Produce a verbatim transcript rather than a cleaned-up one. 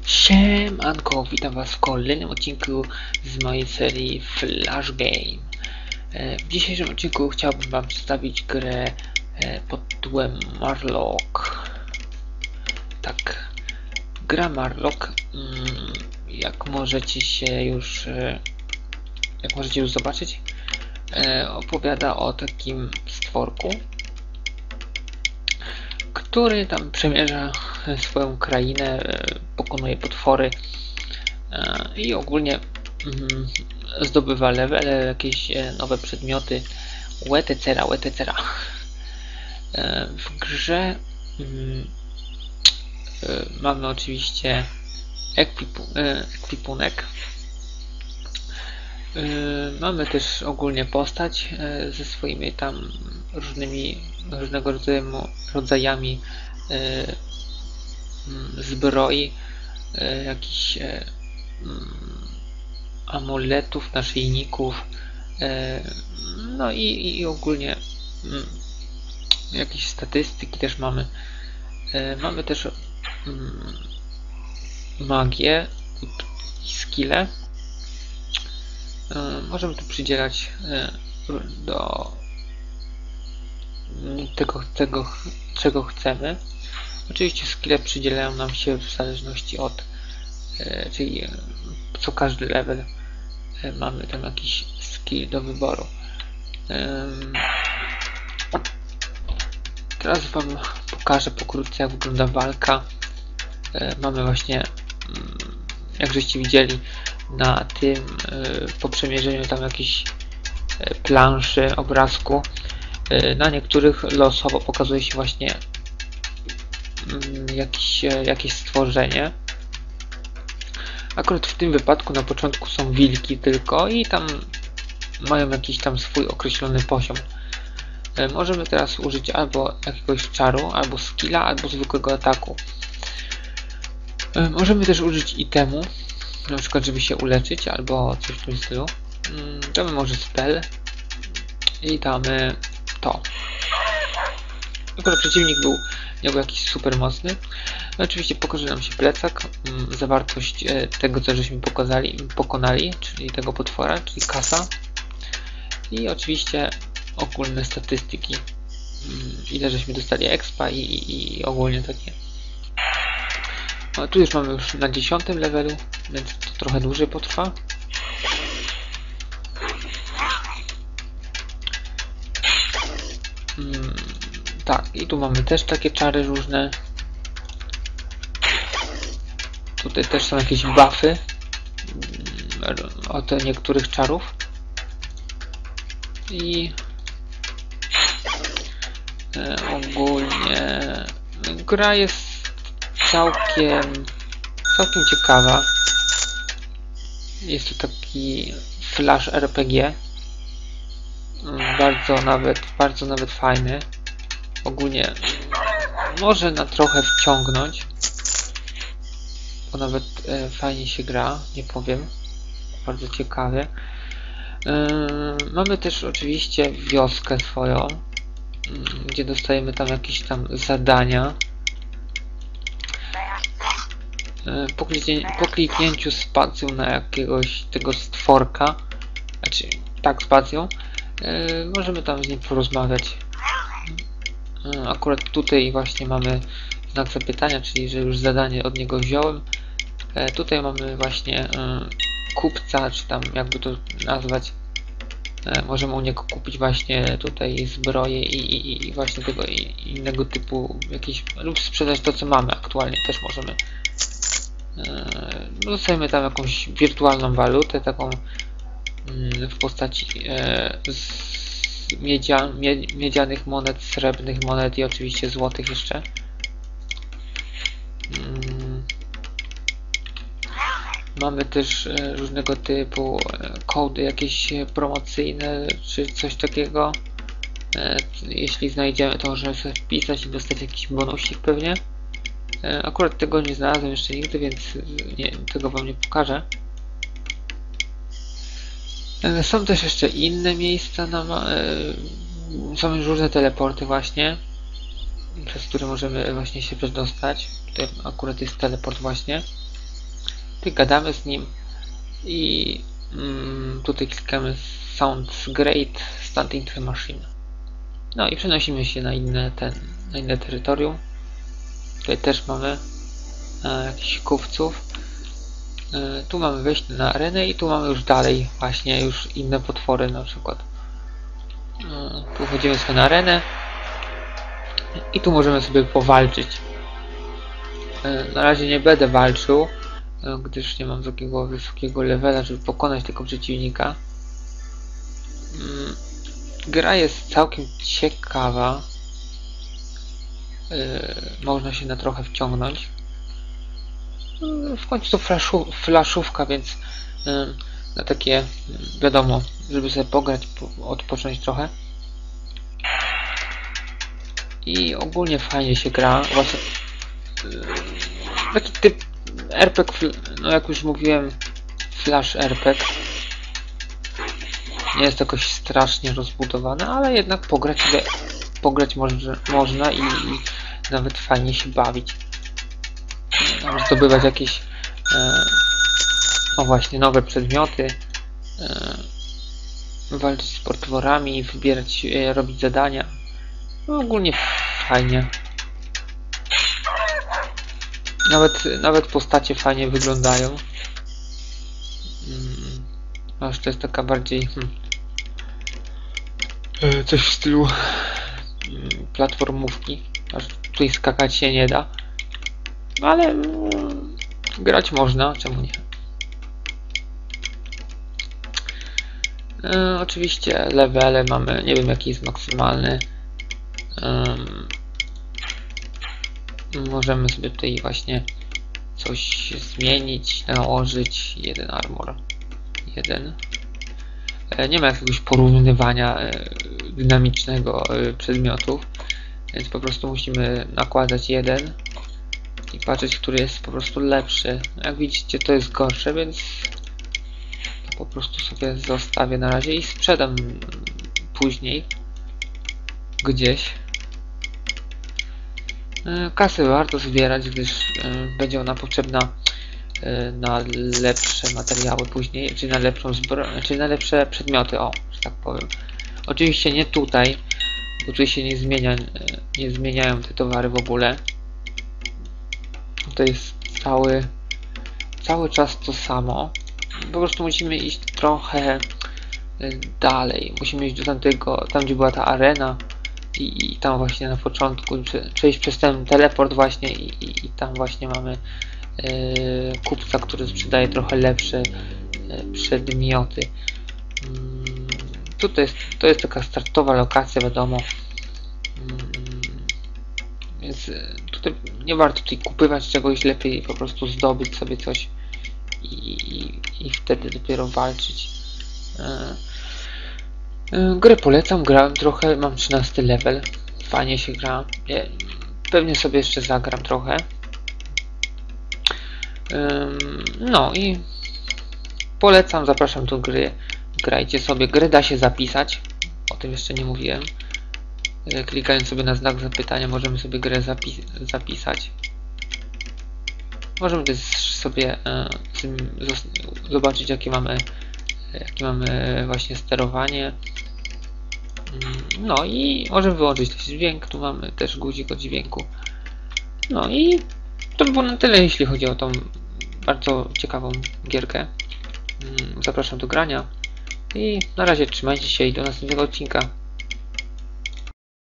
Siemanko, witam was w kolejnym odcinku z mojej serii Flash Game. W dzisiejszym odcinku chciałbym wam przedstawić grę pod tytułem Murloc. Tak, gra Murloc, jak możecie się już jak możecie już zobaczyć, opowiada o takim stworku, który tam przemierza swoją krainę, pokonuje potwory i ogólnie zdobywa levele, jakieś nowe przedmioty, et cetera et cetera. W grze mamy oczywiście ekwipunek. Mamy też ogólnie postać ze swoimi tam różnymi różnego rodzaju rodzajami zbroi, jakichś amuletów, naszyjników, no i, i ogólnie jakieś statystyki też mamy. Mamy też magię i skille. Możemy tu przydzielać do tego, tego czego chcemy. Oczywiście skille przydzielają nam się w zależności od, czyli co każdy level mamy tam jakiś skill do wyboru. Teraz wam pokażę pokrótce, jak wygląda walka. Mamy właśnie, jak żeście widzieli na tym, po przemierzeniu tam jakiejś planszy, obrazku, na niektórych losowo pokazuje się właśnie jakieś, jakieś stworzenie. Akurat w tym wypadku na początku są wilki tylko i tam mają jakiś tam swój określony poziom. Możemy teraz użyć albo jakiegoś czaru, albo skilla, albo zwykłego ataku. Możemy też użyć itemu, na przykład żeby się uleczyć, albo coś w tym stylu. Damy może spell i damy to. Akurat przeciwnik był, nie był jakiś super mocny. No, oczywiście pokaże nam się plecak, zawartość tego, co żeśmy pokazali, pokonali, czyli tego potwora, czyli kasa. I oczywiście ogólne statystyki, ile żeśmy dostali expa i, i, i ogólnie takie. No, tu już mamy już na dziesiątym levelu, więc to trochę dłużej potrwa. Hmm, tak, i tu mamy też takie czary różne. Tutaj też są jakieś buffy od niektórych czarów. I e, ogólnie gra jest całkiem całkiem ciekawa. Jest to taki flash R P G, bardzo nawet bardzo nawet fajny. Ogólnie może na trochę wciągnąć, bo nawet e, fajnie się gra, nie powiem, bardzo ciekawy. Yy, mamy też oczywiście wioskę swoją, yy, gdzie dostajemy tam jakieś tam zadania. Yy, po, kliknię, po kliknięciu spacją na jakiegoś tego stworka, znaczy tak spacją, yy, możemy tam z nim porozmawiać. Yy, akurat tutaj właśnie mamy znak zapytania, czyli że już zadanie od niego wziąłem. Yy, tutaj mamy właśnie yy, kupca, czy tam jakby to nazwać. E, możemy u niego kupić właśnie tutaj zbroję i, i, i właśnie tego i innego typu jakieś, lub sprzedać to, co mamy aktualnie też możemy. E, dostajemy tam jakąś wirtualną walutę, taką mm, w postaci e, z miedzia, mie, miedzianych monet, srebrnych monet i oczywiście złotych jeszcze. Mm. Mamy też e, różnego typu e, kody jakieś promocyjne czy coś takiego. E, jeśli znajdziemy, to możemy sobie wpisać i dostać jakiś bonusik pewnie. E, akurat tego nie znalazłem jeszcze nigdy, więc nie, tego wam nie pokażę. E, są też jeszcze inne miejsca, na, e, są już różne teleporty właśnie, przez które możemy właśnie się przedostać. Tutaj akurat jest teleport właśnie. Tutaj gadamy z nim i mm, tutaj klikamy Sounds Great, Stand into the Machine. No i przenosimy się na inne, ten, na inne terytorium. Tutaj też mamy e, jakichś kupców. E, tu mamy wejść na arenę i tu mamy już dalej właśnie już inne potwory na przykład. E, tu wchodzimy sobie na arenę i tu możemy sobie powalczyć. E, na razie nie będę walczył, e, gdyż nie mam takiego wysokiego levela, żeby pokonać tego przeciwnika. E, gra jest całkiem ciekawa. Yy, można się na trochę wciągnąć. Yy, w końcu to flaszu, flaszówka, więc yy, na takie, wiadomo, żeby sobie pograć, po, odpocząć trochę. I ogólnie fajnie się gra. Właśnie, yy, taki typ er pe gie, no jak już mówiłem, flash er pe gie. Nie jest jakoś strasznie rozbudowane, ale jednak pograć sobie, pograć może, można i, i nawet fajnie się bawić. Zdobywać jakieś e, no właśnie nowe przedmioty, e, walczyć z potworami, wybierać, e, robić zadania. No, ogólnie fajnie. Nawet, nawet postacie fajnie wyglądają. Hmm. Aż to jest taka bardziej hmm, e, coś w stylu hmm, platformówki. Aż tutaj skakać się nie da. Ale mm, grać można, czemu nie? E, oczywiście levele mamy, nie wiem jaki jest maksymalny. Um, możemy sobie tutaj właśnie coś zmienić, nałożyć. Jeden armor. Jeden. E, nie ma jakiegoś porównywania e, dynamicznego e, przedmiotów, więc po prostu musimy nakładać jeden i patrzeć, który jest po prostu lepszy. Jak widzicie, to jest gorsze, więc to po prostu sobie zostawię na razie i sprzedam później gdzieś. Kasę warto zbierać, gdyż będzie ona potrzebna na lepsze materiały później, czy na lepszą zbroję, czy na lepsze przedmioty, o, że tak powiem. Oczywiście nie tutaj, bo tutaj się nie zmienia, nie zmieniają te towary w ogóle. To jest cały, cały czas to samo. Po prostu musimy iść trochę dalej. Musimy iść do tamtego, tam gdzie była ta arena i, i tam właśnie na początku przejść przez ten teleport właśnie i, i, i tam właśnie mamy e, kupca, który sprzedaje trochę lepsze e, przedmioty. Mm, tutaj jest, to jest taka startowa lokacja, wiadomo. Mm, Więc tutaj nie warto tutaj kupywać czegoś, lepiej po prostu zdobyć sobie coś i, i, i wtedy dopiero walczyć. E, e, grę polecam, grałem trochę, mam trzynasty level, fajnie się gra. Nie, pewnie sobie jeszcze zagram trochę. E, no i polecam, zapraszam do gry. Grajcie sobie, grę da się zapisać, o tym jeszcze nie mówiłem. Klikając sobie na znak zapytania możemy sobie grę zapis zapisać. Możemy też sobie e, zobaczyć jakie mamy, jakie mamy właśnie sterowanie. No i możemy wyłączyć też dźwięk. Tu mamy też guzik od dźwięku. No i to by było na tyle, jeśli chodzi o tą bardzo ciekawą gierkę. Zapraszam do grania i na razie trzymajcie się i do następnego odcinka.